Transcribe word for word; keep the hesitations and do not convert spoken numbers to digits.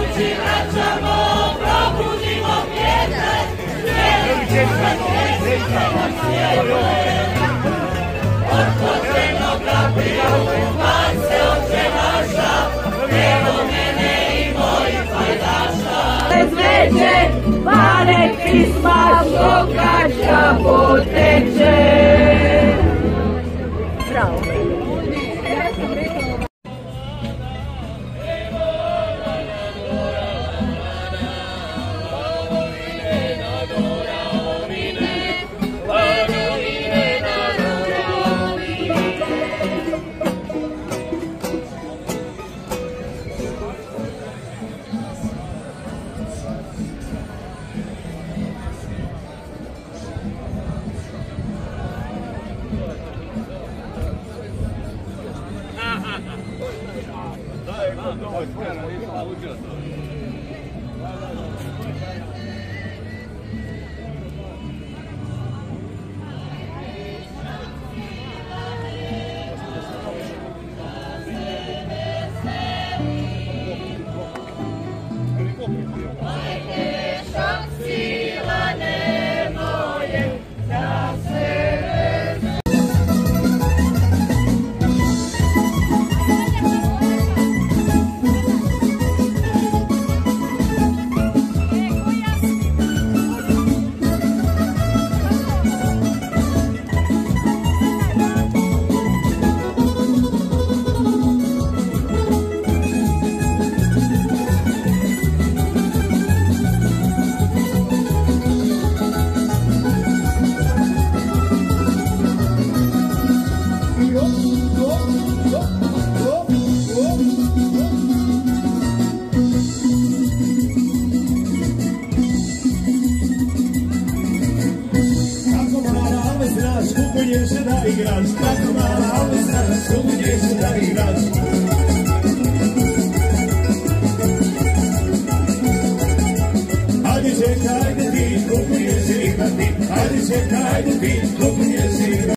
kući vraćamo, probudimo vjetar, vjerujućemo svjetskama svijetle. Od podzemnoga pilu, van se oče naša, evo mene i mojih pajdaša. Bez veće, pare pisma, šokačka poteče. Bravo. Skupuje se da igraš, tako mala, ali znaš, skupuje se da igraš. Hajde čekaj da ti, skupuje se igrati, hajde čekaj da ti, skupuje se igrati.